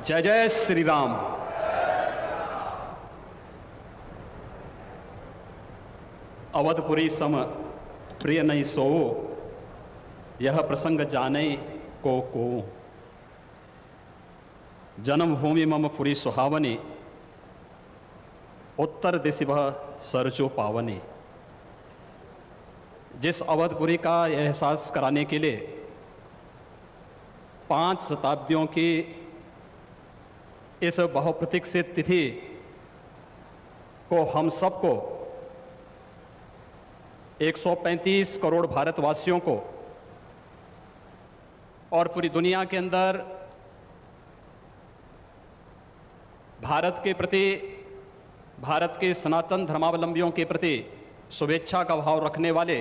जय जय श्री राम। अवधपुरी सम प्रिय नहीं सोओ, यह प्रसंग जाने को जन्मभूमि मम पुरी सुहावनी, उत्तर दिशि वह सरचो पावनी। जिस अवधपुरी का एहसास कराने के लिए 5 शताब्दियों की इस बहुप्रतीक्षित तिथि को हम सबको 135 करोड़ भारतवासियों को और पूरी दुनिया के अंदर भारत के प्रति, भारत के सनातन धर्मावलंबियों के प्रति शुभेच्छा का भाव रखने वाले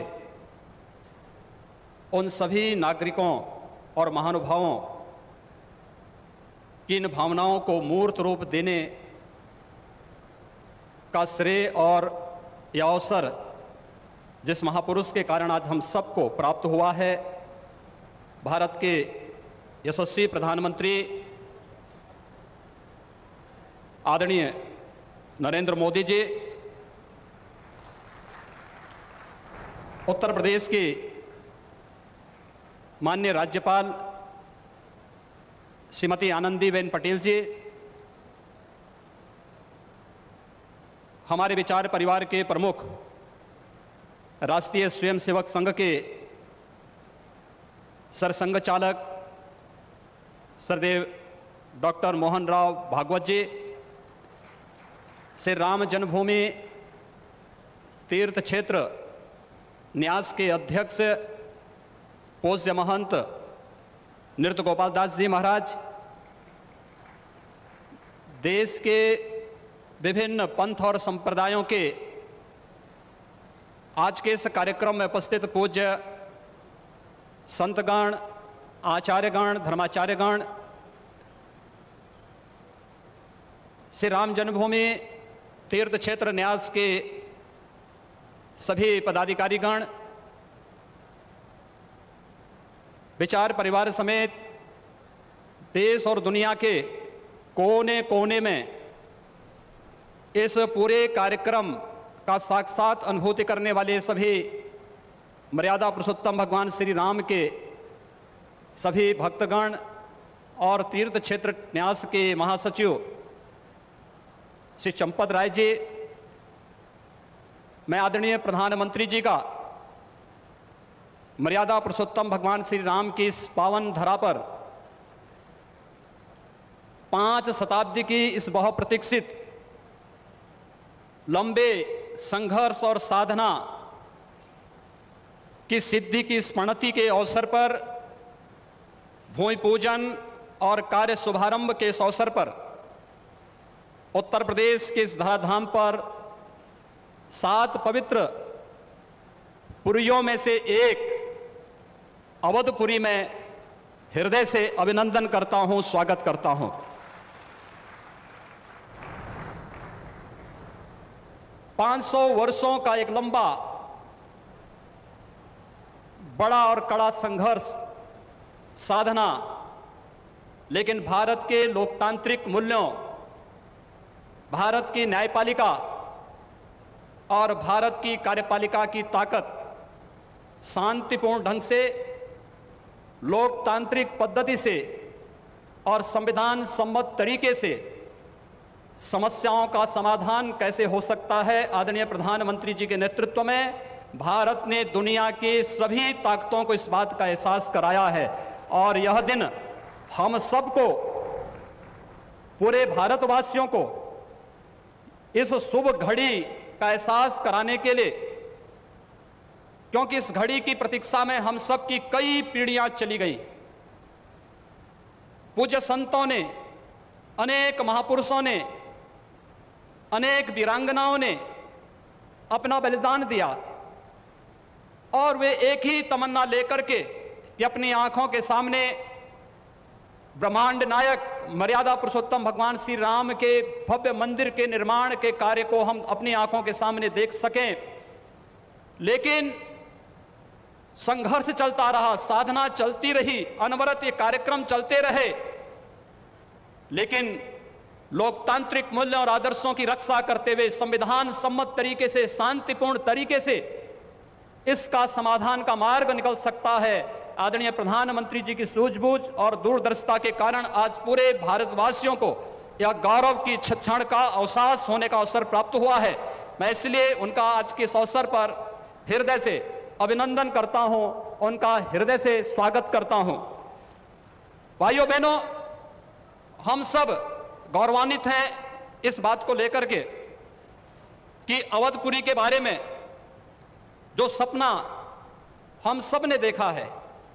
उन सभी नागरिकों और महानुभावों की इन भावनाओं को मूर्त रूप देने का श्रेय और यह अवसर जिस महापुरुष के कारण आज हम सबको प्राप्त हुआ है, भारत के यशस्वी प्रधानमंत्री आदरणीय नरेंद्र मोदी जी, उत्तर प्रदेश की माननीय राज्यपाल श्रीमती आनंदीबेन पटेल जी, हमारे विचार परिवार के प्रमुख राष्ट्रीय स्वयंसेवक संघ के सरसंघ चालक सरदेव डॉक्टर मोहन राव भागवत जी, श्री राम जन्मभूमि तीर्थ क्षेत्र न्यास के अध्यक्ष पूज्य महंत नृत्य गोपाल दास जी महाराज, देश के विभिन्न पंथ और संप्रदायों के आज के इस कार्यक्रम में उपस्थित पूज्य संतगण, आचार्यगण, धर्माचार्यगण, श्री राम जन्मभूमि तीर्थ क्षेत्र न्यास के सभी पदाधिकारीगण, विचार परिवार समेत देश और दुनिया के कोने कोने में इस पूरे कार्यक्रम का साक्षात अनुभूति करने वाले सभी मर्यादा पुरुषोत्तम भगवान श्री राम के सभी भक्तगण और तीर्थ क्षेत्र न्यास के महासचिव श्री चंपत राय जी, मैं आदरणीय प्रधानमंत्री जी का मर्यादा पुरुषोत्तम भगवान श्री राम की इस पावन धरा पर 5 शताब्दी की इस बहुप्रतीक्षित लंबे संघर्ष और साधना की सिद्धि की स्मृति के अवसर पर भूमि पूजन और कार्य शुभारंभ के इस अवसर पर उत्तर प्रदेश के इस धराधाम पर 7 पवित्र पुरियों में से एक अवधपुरी में हृदय से अभिनंदन करता हूं, स्वागत करता हूं। पांच 500 वर्षों का एक लंबा, बड़ा और कड़ा संघर्ष, साधना, लेकिन भारत के लोकतांत्रिक मूल्यों, भारत की न्यायपालिका और भारत की कार्यपालिका की ताकत शांतिपूर्ण ढंग से, लोकतांत्रिक पद्धति से और संविधान सम्मत तरीके से समस्याओं का समाधान कैसे हो सकता है, आदरणीय प्रधानमंत्री जी के नेतृत्व में भारत ने दुनिया की सभी ताकतों को इस बात का एहसास कराया है। और यह दिन हम सबको, पूरे भारतवासियों को इस शुभ घड़ी का एहसास कराने के लिए, क्योंकि इस घड़ी की प्रतीक्षा में हम सब की कई पीढ़ियां चली गई। पूज्य संतों ने, अनेक महापुरुषों ने, अनेक वीरांगनाओं ने अपना बलिदान दिया और वे एक ही तमन्ना लेकर के कि अपनी आंखों के सामने ब्रह्मांड नायक मर्यादा पुरुषोत्तम भगवान श्री राम के भव्य मंदिर के निर्माण के कार्य को हम अपनी आंखों के सामने देख सकें। लेकिन संघर्ष चलता रहा, साधना चलती रही, अनवरत ये कार्यक्रम चलते रहे, लेकिन लोकतांत्रिक मूल्यों और आदर्शों की रक्षा करते हुए संविधान सम्मत तरीके से, शांतिपूर्ण तरीके से इसका समाधान का मार्ग निकल सकता है। आदरणीय प्रधानमंत्री जी की सूझबूझ और दूरदर्शिता के कारण आज पूरे भारतवासियों को यह गौरव की क्षण का अवकाश होने का अवसर प्राप्त हुआ है। मैं इसलिए उनका आज के इस अवसर पर हृदय से अभिनंदन करता हूं, उनका हृदय से स्वागत करता हूं। भाइयों बहनों, हम सब गौरवान्वित हैं इस बात को लेकर के कि अवधपुरी के बारे में जो सपना हम सब ने देखा है,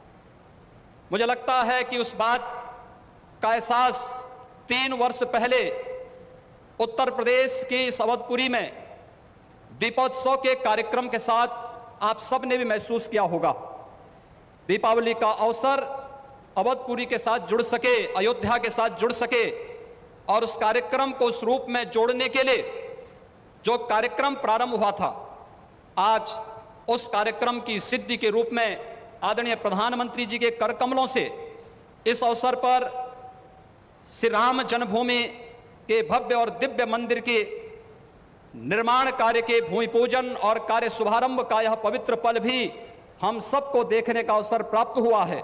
मुझे लगता है कि उस बात का एहसास 3 वर्ष पहले उत्तर प्रदेश की इस अवधपुरी में दीपोत्सव के कार्यक्रम के साथ आप सब ने भी महसूस किया होगा। दीपावली का अवसर अवधपुरी के साथ जुड़ सके, अयोध्या के साथ जुड़ सके और उस कार्यक्रम को उस रूप में जोड़ने के लिए जो कार्यक्रम प्रारंभ हुआ था, आज उस कार्यक्रम की सिद्धि के रूप में आदरणीय प्रधानमंत्री जी के कर कमलों से इस अवसर पर श्री राम जन्मभूमि के भव्य और दिव्य मंदिर के निर्माण कार्य के भूमि पूजन और कार्य शुभारंभ का यह पवित्र पल भी हम सबको देखने का अवसर प्राप्त हुआ है।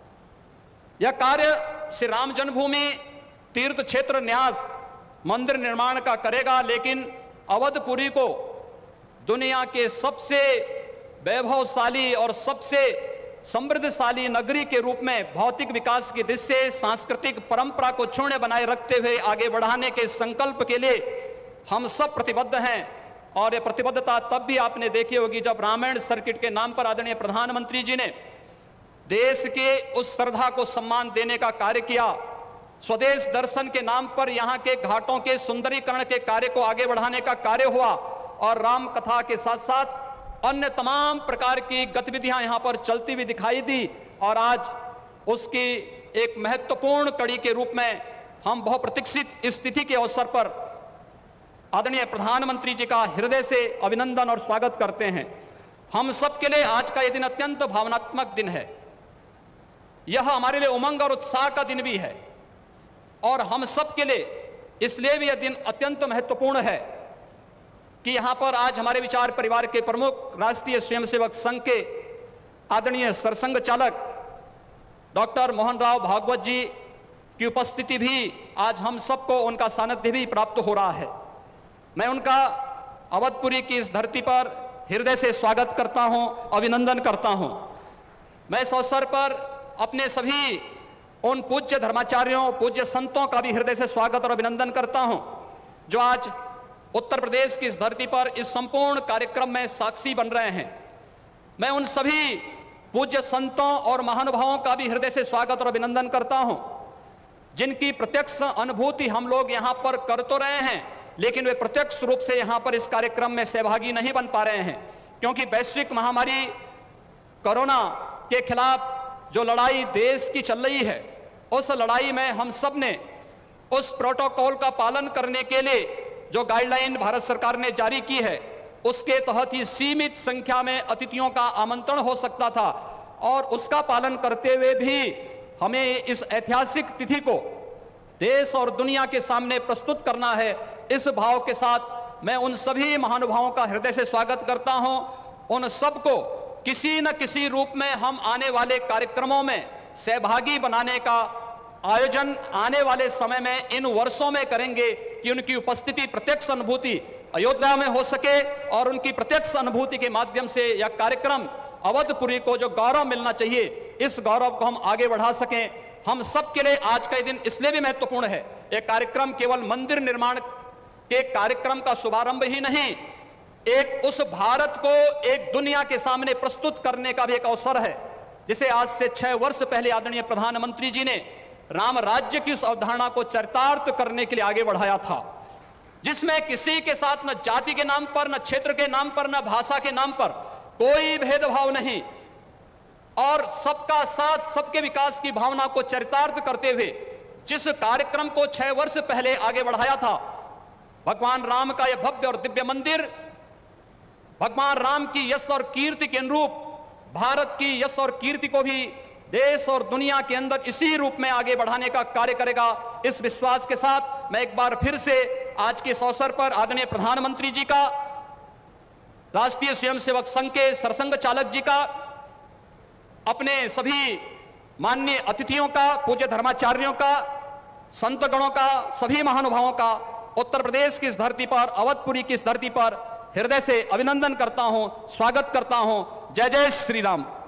यह कार्य श्री राम जन्मभूमि तीर्थ क्षेत्र न्यास मंदिर निर्माण का करेगा, लेकिन अवधपुरी को दुनिया के सबसे वैभवशाली और सबसे समृद्धशाली नगरी के रूप में भौतिक विकास की दिशा से सांस्कृतिक परंपरा को क्षुण्ण बनाए रखते हुए आगे बढ़ाने के संकल्प के लिए हम सब प्रतिबद्ध हैं। और ये प्रतिबद्धता तब भी आपने देखी होगी जब रामायण सर्किट के नाम पर आदरणीय प्रधानमंत्री जी ने देश के उस श्रद्धा को सम्मान देने का कार्य किया। स्वदेश दर्शन के नाम पर यहाँ के घाटों के सुंदरीकरण के कार्य को आगे बढ़ाने का कार्य हुआ और राम कथा के साथ साथ अन्य तमाम प्रकार की गतिविधियां यहाँ पर चलती हुई दिखाई दी। और आज उसकी एक महत्वपूर्ण कड़ी के रूप में हम बहुप्रतीक्षित स्थिति के अवसर पर आदरणीय प्रधानमंत्री जी का हृदय से अभिनंदन और स्वागत करते हैं। हम सबके लिए आज का यह दिन अत्यंत भावनात्मक दिन है। यह हमारे लिए उमंग और उत्साह का दिन भी है और हम सबके लिए इसलिए भी यह दिन अत्यंत महत्वपूर्ण है कि यहां पर आज हमारे विचार परिवार के प्रमुख राष्ट्रीय स्वयंसेवक संघ के आदरणीय सरसंघ चालक डॉक्टर मोहन राव भागवत जी की उपस्थिति भी आज हम सबको उनका सानिध्य भी प्राप्त हो रहा है। मैं उनका अवधपुरी की इस धरती पर हृदय से स्वागत करता हूं, अभिनंदन करता हूं। मैं इस अवसर पर अपने सभी उन पूज्य धर्माचार्यों, पूज्य संतों का भी हृदय से स्वागत और अभिनंदन करता हूं जो आज उत्तर प्रदेश की इस धरती पर इस संपूर्ण कार्यक्रम में साक्षी बन रहे हैं। मैं उन सभी पूज्य संतों और महानुभावों का भी हृदय से स्वागत और अभिनंदन करता हूं जिनकी प्रत्यक्ष अनुभूति हम लोग यहां पर कर तो रहे हैं, लेकिन वे प्रत्यक्ष रूप से यहां पर इस कार्यक्रम में सहभागी नहीं बन पा रहे हैं क्योंकि वैश्विक महामारी कोरोना के खिलाफ जो लड़ाई देश की चल रही है, उस लड़ाई में हम सब ने उस प्रोटोकॉल का पालन करने के लिए जो गाइडलाइन भारत सरकार ने जारी की है उसके तहत ही सीमित संख्या में अतिथियों का आमंत्रण हो सकता था और उसका पालन करते हुए भी हमें इस ऐतिहासिक तिथि को देश और दुनिया के सामने प्रस्तुत करना है। इस भाव के साथ मैं उन सभी महानुभावों का हृदय से स्वागत करता हूं। उन सबको किसी न किसी रूप में हम आने वाले कार्यक्रमों में सहभागी बनाने का आयोजन आने वाले समय में इन वर्षों में करेंगे कि उनकी उपस्थिति, प्रत्यक्ष अनुभूति अयोध्या में हो सके और उनकी प्रत्यक्ष अनुभूति के माध्यम से यह कार्यक्रम अवधपुरी को जो गौरव मिलना चाहिए, इस गौरव को हम आगे बढ़ा सकें। हम सबके लिए आज का दिन इसलिए भी महत्वपूर्ण है। यह कार्यक्रम केवल मंदिर निर्माण के कार्यक्रम का शुभारंभ ही नहीं, एक उस भारत को एक दुनिया के सामने प्रस्तुत करने का भी एक अवसर है जिसे आज से 6 वर्ष पहले आदरणीय प्रधानमंत्री जी ने राम राज्य की उस अवधारणा को चरितार्थ करने के लिए आगे बढ़ाया था, जिसमें किसी के साथ न जाति के नाम पर, न क्षेत्र के नाम पर, न भाषा के नाम पर कोई भेदभाव नहीं और सबका साथ, सबके विकास की भावना को चरितार्थ करते हुए जिस कार्यक्रम को 6 वर्ष पहले आगे बढ़ाया था, भगवान राम का यह भव्य और दिव्य मंदिर भगवान राम की यश और कीर्ति के अनुरूप भारत की यश और कीर्ति को भी देश और दुनिया के अंदर इसी रूप में आगे बढ़ाने का कार्य करेगा। इस विश्वास के साथ मैं एक बार फिर से आज के इस अवसर पर आदरणीय प्रधानमंत्री जी का, राष्ट्रीय स्वयंसेवक संघ के सरसंघ चालक जी का, अपने सभी माननीय अतिथियों का, पूज्य धर्माचार्यों का, संत गणों का, सभी महानुभावों का उत्तर प्रदेश की इस धरती पर, अवधपुरी की इस धरती पर हृदय से अभिनंदन करता हूं, स्वागत करता हूं। जय जय श्री राम।